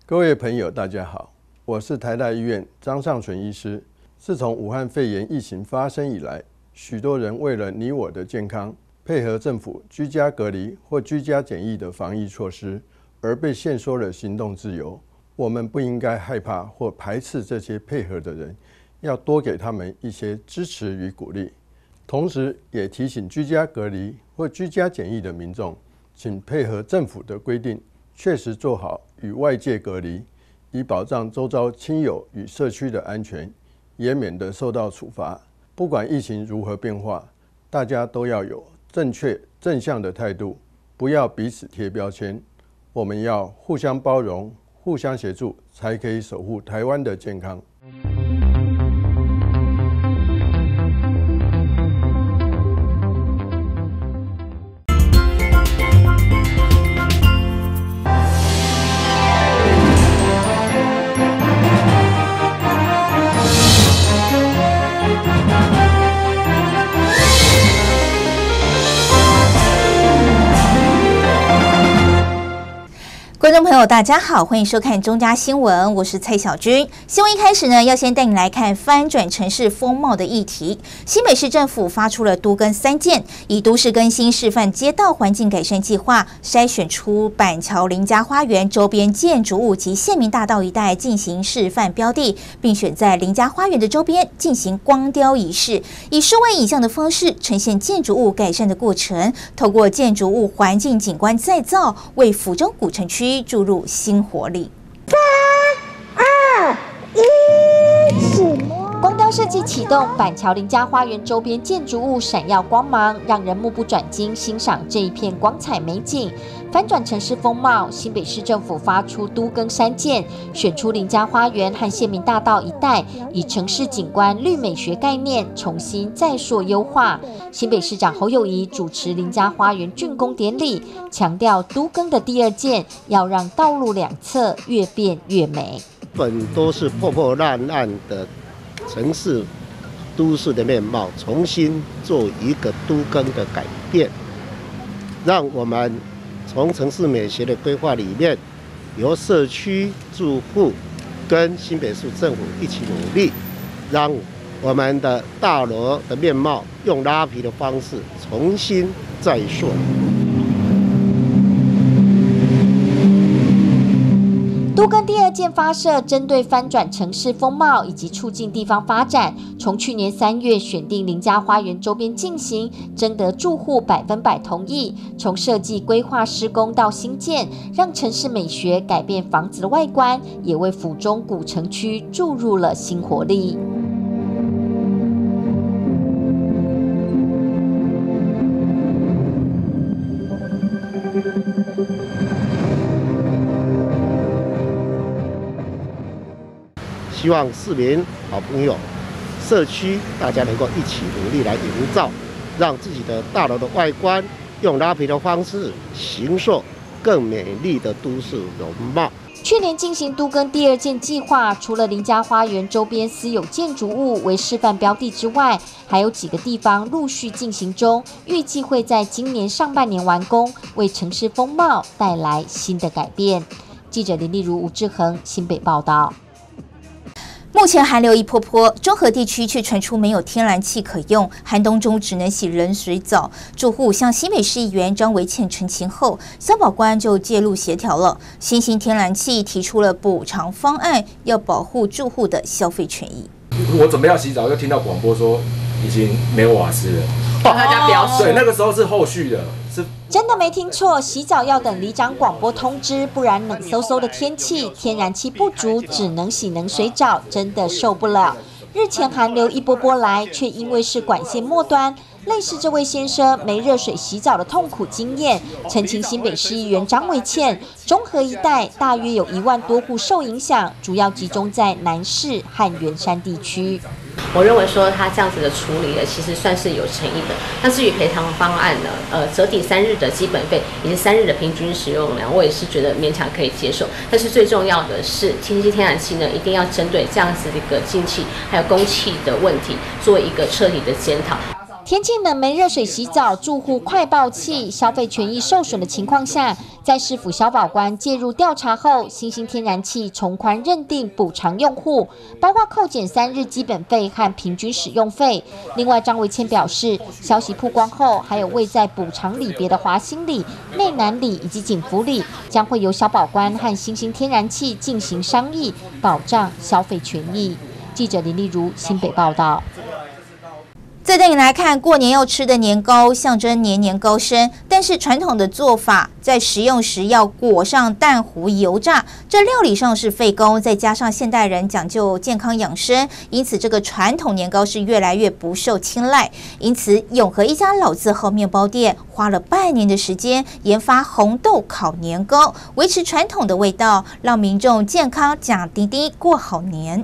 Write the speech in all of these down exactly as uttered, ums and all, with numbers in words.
各位朋友，大家好，我是台大医院张尚存医师。自从武汉肺炎疫情发生以来，许多人为了你我的健康，配合政府居家隔离或居家检疫的防疫措施，而被限缩了行动自由。我们不应该害怕或排斥这些配合的人，要多给他们一些支持与鼓励。同时，也提醒居家隔离或居家检疫的民众，请配合政府的规定，确实做好与外界隔离，以保障周遭亲友与社区的安全，也免得受到处罚。不管疫情如何变化，大家都要有正确正向的态度，不要彼此贴标签。我们要互相包容，互相协助，才可以守护台湾的健康。 观众朋友，大家好，欢迎收看中嘉新闻，我是蔡小军。新闻一开始呢，要先带你来看翻转城市风貌的议题。新北市政府发出了都更三件，以都市更新示范街道环境改善计划，筛选出板桥林家花园周边建筑物及县民大道一带进行示范标的，并选在林家花园的周边进行光雕仪式，以数位影像的方式呈现建筑物改善的过程，透过建筑物环境景观再造，为府中古城区注入新活力。 三、二、一，什么？ 光雕设计启动，板桥林家花园周边建筑物闪耀光芒，让人目不转睛欣赏这一片光彩美景。翻转城市风貌，新北市政府发出都更三件，选出林家花园和县民大道一带，以城市景观绿美学概念重新再塑优化。新北市长侯友宜主持林家花园竣工典礼，强调都更的第二件要让道路两侧越变越美。 本都是破破烂烂的城市都市的面貌，重新做一个都更的改变，让我们从城市美学的规划里面，由社区住户跟新北市政府一起努力，让我们的大楼的面貌用拉皮的方式重新再塑。 都更第二件发射，针对翻转城市风貌以及促进地方发展，从去年三月选定林家花园周边进行，征得住户百分百同意，从设计规划施工到新建，让城市美学改变房子的外观，也为府中古城区注入了新活力。 希望市民、好朋友、社区大家能够一起努力来营造，让自己的大楼的外观用拉皮的方式形塑更美丽的都市容貌。 去年进行都更第二件计划，除了林家花园周边私有建筑物为示范标的之外，还有几个地方陆续进行中，预计会在今年上半年完工，为城市风貌带来新的改变。记者林丽如、吴志恒新北报道。 目前寒流一波波，中和地区却传出没有天然气可用，寒冬中只能洗冷水澡。住户向新北市议员张维倩陈情后，消保官就介入协调了。新兴天然气提出了补偿方案，要保护住户的消费权益。 我准备要洗澡，又听到广播说已经没有瓦斯了， 大家不要睡。 对，那个时候是后续的。 真的没听错，洗澡要等里长广播通知，不然冷飕飕的天气，天然气不足，只能洗冷水澡，真的受不了。日前寒流一波波来，却因为是管线末端，类似这位先生没热水洗澡的痛苦经验，澄清新北市议员张维倩，中和一带大约有一万多户受影响，主要集中在南市和圆山地区。 我认为说他这样子的处理呢，其实算是有诚意的。那至于赔偿方案呢，呃，折抵三日的基本费以及三日的平均使用量，我也是觉得勉强可以接受。但是最重要的是，清新天然气呢，一定要针对这样子的一个进气还有供气的问题，做一个彻底的检讨。 天气冷没热水洗澡，住户快爆气，消费权益受损的情况下，在市府消保官介入调查后，新兴天然气从宽认定补偿用户，包括扣减三日基本费和平均使用费。另外，张维谦表示，消息曝光后，还有位在补偿里别的华兴里、内南里以及景福里，将会由消保官和新兴天然气进行商议，保障消费权益。记者林丽如新北报道。 再带你来看过年要吃的年糕，象征年年高升。但是传统的做法，在食用时要裹上蛋糊油炸，这料理上是费工，再加上现代人讲究健康养生，因此这个传统年糕是越来越不受青睐。因此，永和一家老字号面包店花了半年的时间研发红豆烤年糕，维持传统的味道，让民众健康奖滴滴过好年。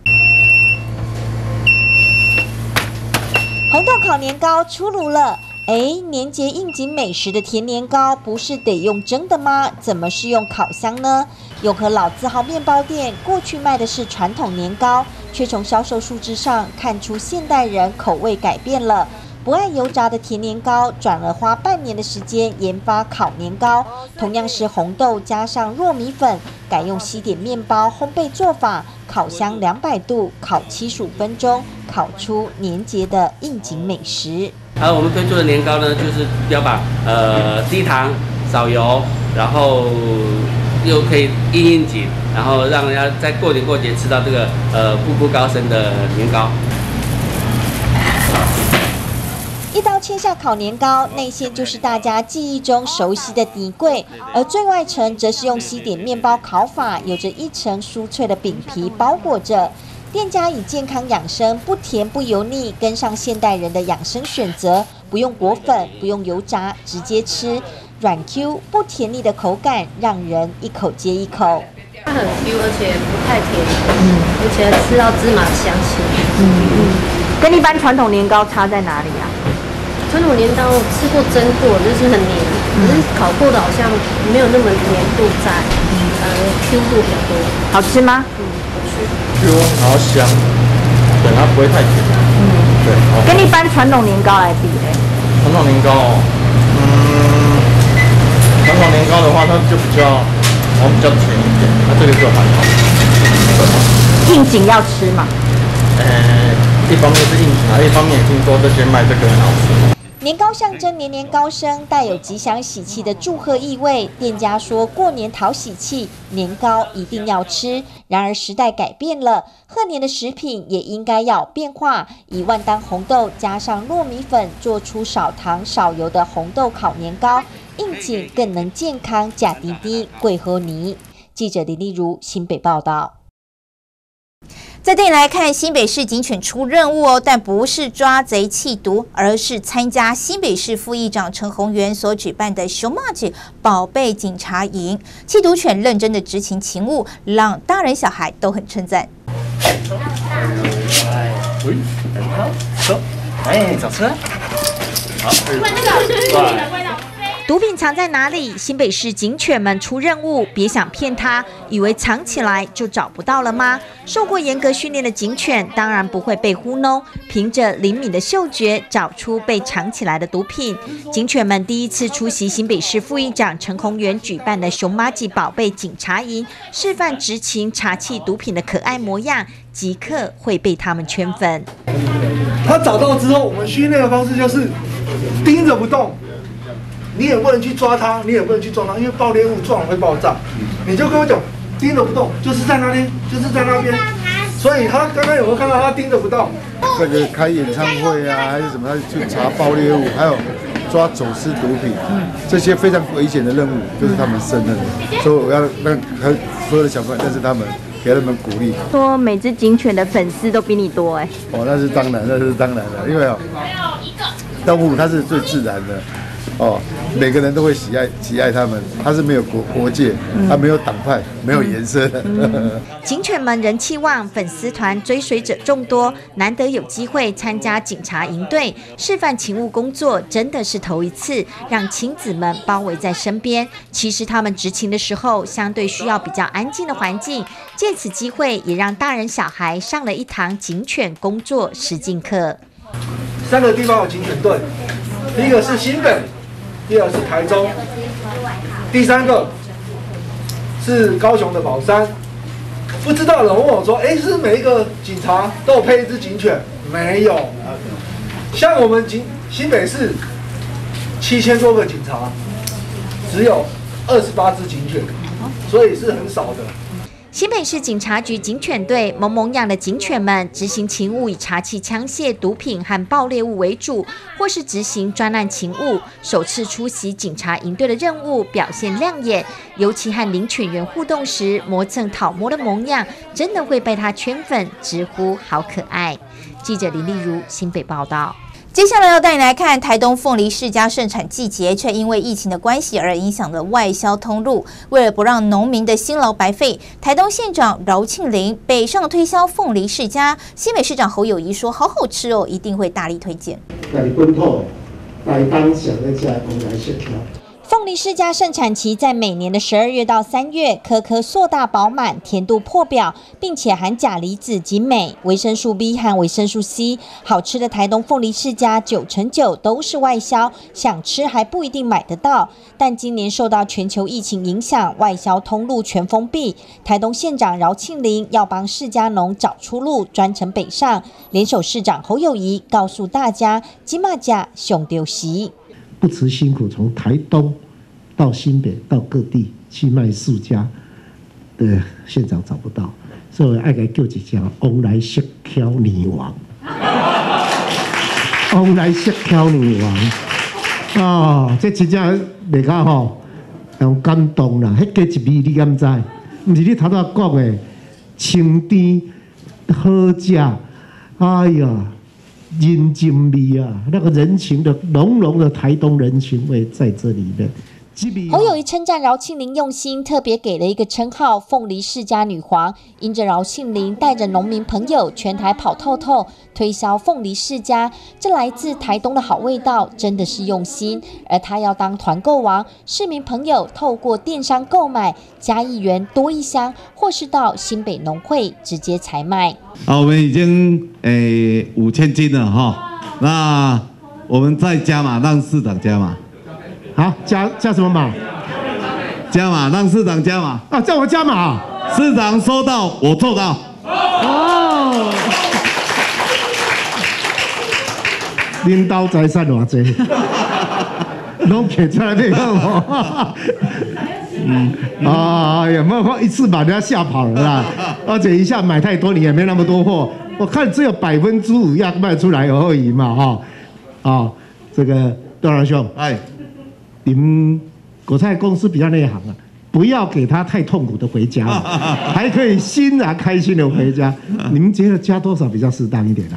红豆烤年糕出炉了，哎，年节应景美食的甜年糕不是得用蒸的吗？怎么是用烤箱呢？永和老字号面包店过去卖的是传统年糕，却从销售数字上看出现代人口味改变了。不爱油炸的甜年糕，转而花半年的时间研发烤年糕，同样是红豆加上糯米粉，改用西点面包烘焙做法，烤箱两百度，烤七十五分钟，烤出年节的应景美食。 还有我们推出的年糕呢，就是标榜呃低糖、少油，然后又可以应应景，然后让人家在过年过节吃到这个呃步步高升的年糕。 一刀切下烤年糕，内馅就是大家记忆中熟悉的底粿，而最外层则是用西点面包烤法，有着一层酥脆的饼皮包裹着。店家以健康养生、不甜不油腻，跟上现代人的养生选择，不用裹粉，不用油炸，直接吃，软 Q 不甜腻的口感，让人一口接一口。 它很 Q， 而且不太甜，嗯，而且吃到芝麻香气，嗯嗯，跟一般传统年糕差在哪里啊？ 传统年糕吃过蒸过，就是很黏，可是烤过的好像没有那么黏度在，呃 ，Q 度比较多。 好吃吗？ 嗯，好吃。 Q 然后香，对，它不会太甜。嗯，对。哦、 跟一般传统年糕来比呢？ 传统年糕，嗯，传统年糕的话，它就比较，然后比较甜一点，它这个就还好。 应景要吃嘛？ 呃，一方面是应景啊，一方面也听说这些卖这个很好吃。 年糕象征年年高升，带有吉祥喜气的祝贺意味。店家说过年讨喜气，年糕一定要吃。然而时代改变了，贺年的食品也应该要变化，以万丹红豆加上糯米粉，做出少糖少油的红豆烤年糕，应景更能健康，假滴滴贵喝泥。记者李丽如新北报道。 再带你来看新北市警犬出任务哦，但不是抓贼弃毒，而是参加新北市副议长陈宏源所举办的熊麻吉宝贝警察营。弃毒犬认真的执勤勤务，让大人小孩都很称赞。 喂，很好，走，哎，找车，好，对。 毒品藏在哪里？新北市警犬们出任务，别想骗他，以为藏起来就找不到了吗？受过严格训练的警犬当然不会被糊弄，凭着灵敏的嗅觉找出被藏起来的毒品。警犬们第一次出席新北市副议长陈宏源举办的熊麻吉宝贝警察营，示范执勤查缉毒品的可爱模样，即刻会被他们圈粉。 他找到之后，我们训练的方式就是盯着不动。你也不能去抓它，你也不能去撞它，因为爆裂物撞了会爆炸。你就跟我讲，盯着不动，就是在那边，就是在那边。所以他刚刚有没有看到他盯着不动？ 这个开演唱会啊，还是什么，他去查爆裂物，还有抓走私毒品，这些非常危险的任务，就是他们胜任的。所以我要让所有的小朋友认识他们，给他们鼓励。 说每只警犬的粉丝都比你多哎。 哦，那是当然，那是当然的，因为哦，动物它是最自然的。哦，每个人都会喜爱喜爱他们，他是没有国国界，他没有党派，没有颜色的。 警犬们人气旺，粉丝团追随者众多，难得有机会参加警察营队示范勤务工作，真的是头一次让亲子们包围在身边。其实他们执勤的时候，相对需要比较安静的环境，借此机会也让大人小孩上了一堂警犬工作实境课。 三个地方有警犬队，第一个是新北，第二个是台中，第三个是高雄的宝山。不知道的人问我说：“哎，是每一个警察都有配一只警犬？”没有，像我们警新北市七千多个警察，只有二十八只警犬，所以是很少的。 新北市警察局警犬队萌萌养的警犬们执行勤务以查缉枪械、毒品和爆裂物为主，或是执行专案勤务，首次出席警察营队的任务，表现亮眼。尤其和领犬员互动时，磨蹭讨摸的萌样，真的会被他圈粉，直呼好可爱。记者林丽如新北报道。 接下来要带你来看台东凤梨世家盛产季节，却因为疫情的关系而影响了外销通路。为了不让农民的辛劳白费，台东县长饶庆铃北上推销凤梨世家。新北市长侯友宜说：“好好吃哦，一定会大力推荐。” 凤梨世家盛产期在每年的十二月到三月，颗颗硕大饱满，甜度破表，并且含钾离子及镁、维生素 B 和维生素 C。好吃的台东凤梨世家九成九都是外销，想吃还不一定买得到。但今年受到全球疫情影响，外销通路全封闭。台东县长饶庆铃要帮世家农找出路，专程北上，联手市长侯友宜告诉大家，金马甲上丢席。 不辞辛苦，从台东到新北到各地去卖世家的县长找不到，所以我爱给叫一声往来色挑女王，往来色挑女王哦，这真正袂较吼，用感动啦，迄加一味你敢知？毋是你头头讲的清甜好食，哎呀。人情味啊，那个人情的浓浓的台东人情味在这里面。 侯友宜称赞饶庆铃用心，特别给了一个称号“凤梨世家女皇”。因着饶庆铃带着农民朋友全台跑透透，推销凤梨世家，这来自台东的好味道，真的是用心。而他要当团购王，市民朋友透过电商购买，加一元多一箱，或是到新北农会直接采买。 啊，我们已经诶五千斤了哈，那我们再加码，让市长加码。 好，加加什么码？ 加码，让市长加码啊！叫我加码， 市长收到，我做到。 哦，领导财产偌济，拢摕出来变好。嗯啊，有没有一次把人家吓跑了啦？而且一下买太多，你也没那么多货，我看只有百分之五要卖出来而已嘛，哈、哦，啊，这个段郎兄，哎。你们果菜公司比较内行啊，不要给他太痛苦的回家，还可以欣然开心的回家。你们觉得加多少比较适当一点啊？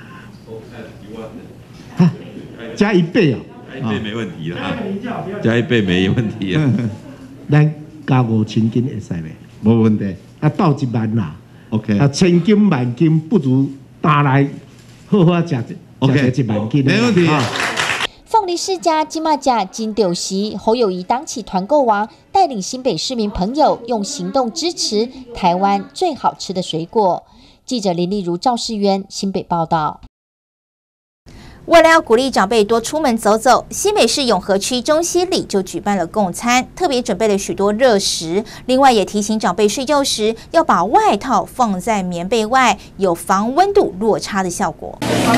啊，加一倍啊！ 加一倍没问题了，加一倍没问题啊。 咱加五千斤会使未？没问题。啊，到一万啦。 OK。 啊，千斤万斤不如打来好好食，OK， 一万斤。 没问题。 凤梨世家金马甲金丢席，侯友宜当起团购王，带领新北市民朋友用行动支持台湾最好吃的水果。记者林丽如、赵世渊新北报道。 为了要鼓励长辈多出门走走，新北市永和区中西里就举办了共餐，特别准备了许多热食。另外也提醒长辈睡觉时要把外套放在棉被外，有防温度落差的效果。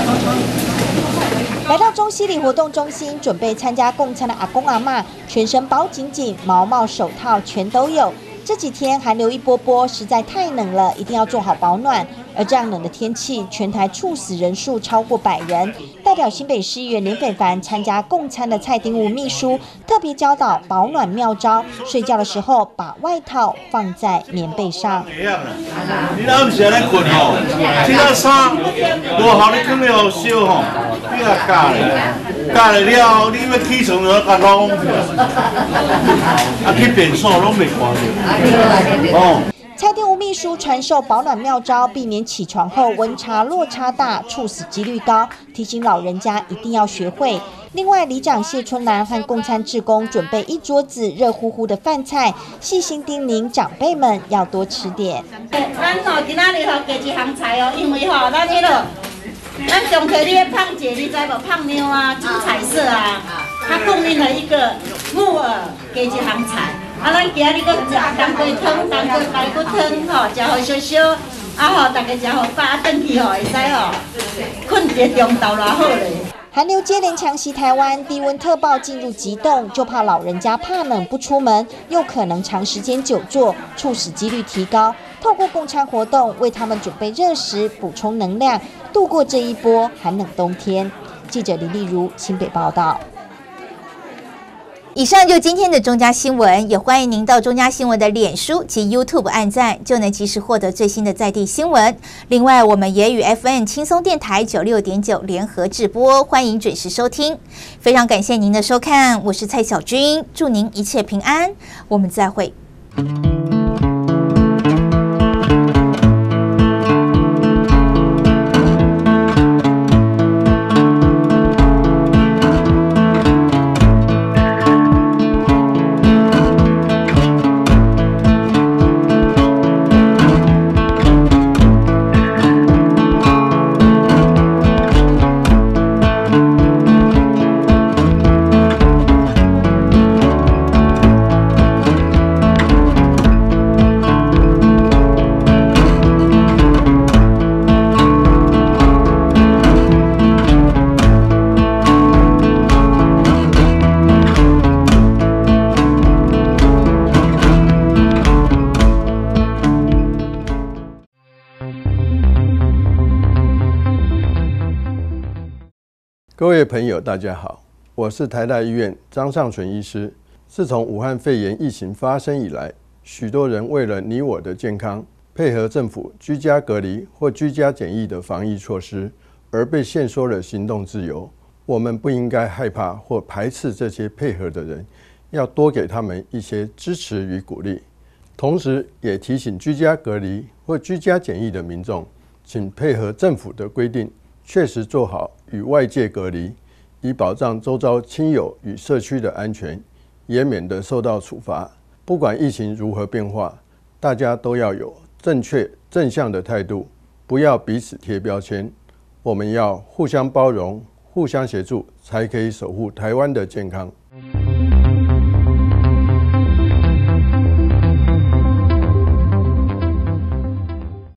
来到中西里活动中心，准备参加共餐的阿公阿嬷，全身包紧紧，毛帽、手套全都有。这几天寒流一波波，实在太冷了，一定要做好保暖。而这样冷的天气，全台猝死人数超过百人。代表新北市议员连斐凡参加共餐的蔡丁武秘书特别教导保暖妙招：睡觉的时候把外套放在棉被上。 你那时在困吼，这个衫无好你放了烧吼，你啊加咧，加咧了，你要起床了甲拢，啊去便所拢袂看到，哦。 蔡丁武秘书传授保暖妙招，避免起床后温差落差大，猝死几率高，提醒老人家一定要学会。另外，里长谢春兰和共餐志工准备一桌子热乎乎的饭菜，细心叮咛长辈们要多吃点。 咱吼今仔日吼加一项菜哦，因为吼咱迄落咱中科你的胖姐，你知无？胖妞啊，金彩色啊，它供应了一个木耳加一行菜。啊，咱今日搁食当归汤、当归排骨汤吼，食好烧烧，啊吼，大家食好饱，啊，转去吼会使吼，困一个中昼偌好咧。 寒流接连强袭台湾，低温特报进入极冻，就怕老人家怕冷不出门，又可能长时间久坐，猝死几率提高。透过共餐活动，为他们准备热食，补充能量，度过这一波寒冷冬天。记者林丽如新北报道。 以上就今天的中嘉新闻，也欢迎您到中嘉新闻的脸书及 YouTube 按赞，就能及时获得最新的在地新闻。另外，我们也与 F M 轻松电台九六点九联合直播，欢迎准时收听。非常感谢您的收看，我是蔡小君，祝您一切平安，我们再会。 各位朋友，大家好，我是台大医院张尚存医师。自从武汉肺炎疫情发生以来，许多人为了你我的健康，配合政府居家隔离或居家检疫的防疫措施，而被限缩了行动自由。我们不应该害怕或排斥这些配合的人，要多给他们一些支持与鼓励。同时，也提醒居家隔离或居家检疫的民众，请配合政府的规定，确实做好与外界隔离，以保障周遭亲友与社区的安全，也免得受到处罚。不管疫情如何变化，大家都要有正确正向的态度，不要彼此贴标签。我们要互相包容，互相协助，才可以守护台湾的健康。